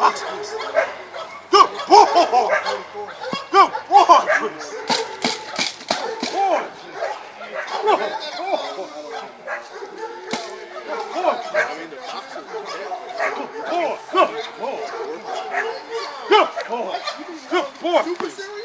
box, please. Good boy. Good boy, please. Good boy. Good boy. Good boy. Good boy. Good boy. Good boy. Good boy.